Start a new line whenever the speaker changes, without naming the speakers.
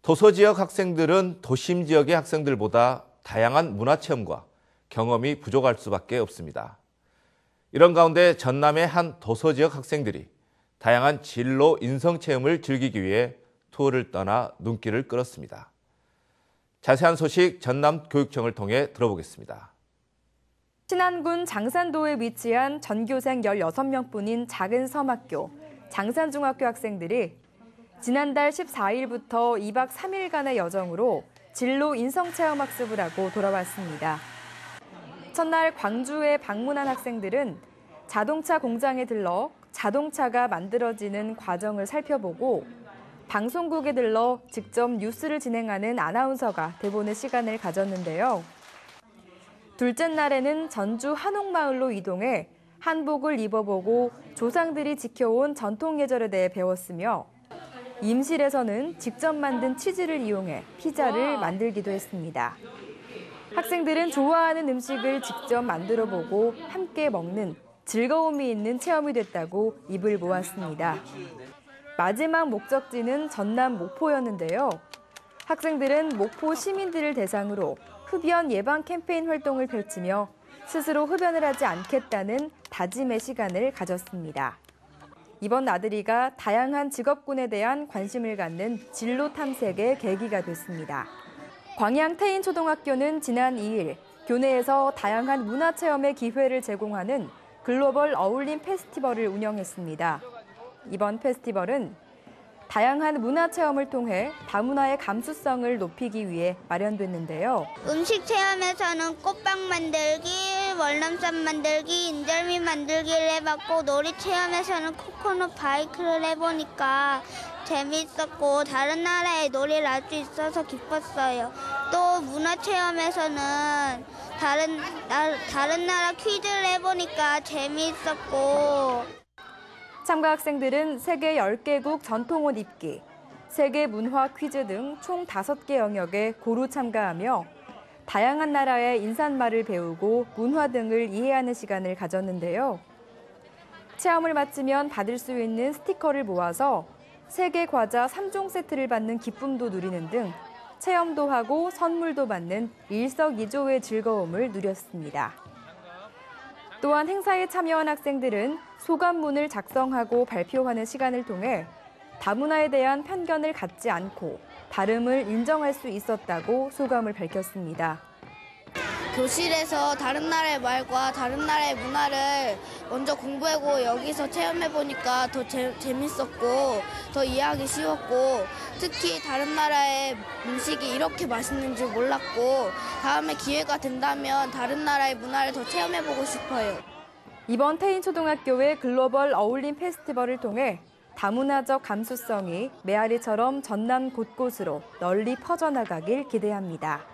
도서 지역 학생들은 도심 지역의 학생들보다 다양한 문화체험과 경험이 부족할 수밖에 없습니다. 이런 가운데 전남의 한 도서 지역 학생들이 다양한 진로 인성체험을 즐기기 위해 투어를 떠나 눈길을 끌었습니다. 자세한 소식 전남교육청을 통해 들어보겠습니다.
신안군 장산도에 위치한 전교생 16명뿐인 작은 섬학교 장산중학교 학생들이 지난달 14일부터 2박 3일간의 여정으로 진로 인성체험학습을 하고 돌아왔습니다. 첫날 광주에 방문한 학생들은 자동차 공장에 들러 자동차가 만들어지는 과정을 살펴보고 방송국에 들러 직접 뉴스를 진행하는 아나운서가 돼보는 시간을 가졌는데요. 둘째 날에는 전주 한옥마을로 이동해 한복을 입어보고 조상들이 지켜온 전통 예절에 대해 배웠으며 임실에서는 직접 만든 치즈를 이용해 피자를 만들기도 했습니다. 학생들은 좋아하는 음식을 직접 만들어보고 함께 먹는 즐거움이 있는 체험이 됐다고 입을 모았습니다. 마지막 목적지는 전남 목포였는데요. 학생들은 목포 시민들을 대상으로 흡연 예방 캠페인 활동을 펼치며 스스로 흡연을 하지 않겠다는 다짐의 시간을 가졌습니다. 이번 나들이가 다양한 직업군에 대한 관심을 갖는 진로 탐색의 계기가 됐습니다. 광양 태인초등학교는 지난 2일 교내에서 다양한 문화체험의 기회를 제공하는 글로벌 어울림 페스티벌을 운영했습니다. 이번 페스티벌은 다양한 문화체험을 통해 다문화의 감수성을 높이기 위해 마련됐는데요.
음식 체험에서는 꽃빵 만들기, 월남쌈 만들기, 인절미 만들기를 해봤고 놀이 체험에서는 코코넛 바이크를 해보니까 재미있었고 다른 나라의 놀이를 알 수 있어서 기뻤어요. 또 문화체험에서는 다른 나라 퀴즈를 해보니까 재미있었고
참가 학생들은 세계 10개국 전통옷 입기, 세계 문화 퀴즈 등 총 5개 영역에 고루 참가하며 다양한 나라의 인사말을 배우고 문화 등을 이해하는 시간을 가졌는데요. 체험을 마치면 받을 수 있는 스티커를 모아서 세계 과자 3종 세트를 받는 기쁨도 누리는 등 체험도 하고 선물도 받는 일석이조의 즐거움을 누렸습니다. 또한 행사에 참여한 학생들은 소감문을 작성하고 발표하는 시간을 통해 다문화에 대한 편견을 갖지 않고 다름을 인정할 수 있었다고 소감을 밝혔습니다.
교실에서 다른 나라의 말과 다른 나라의 문화를 먼저 공부하고 여기서 체험해보니까 더 재밌었고 더 이해하기 쉬웠고 특히 다른 나라의 음식이 이렇게 맛있는 줄 몰랐고 다음에 기회가 된다면 다른 나라의 문화를 더 체험해보고 싶어요.
이번 태인초등학교의 글로벌 어울림 페스티벌을 통해 다문화적 감수성이 메아리처럼 전남 곳곳으로 널리 퍼져나가길 기대합니다.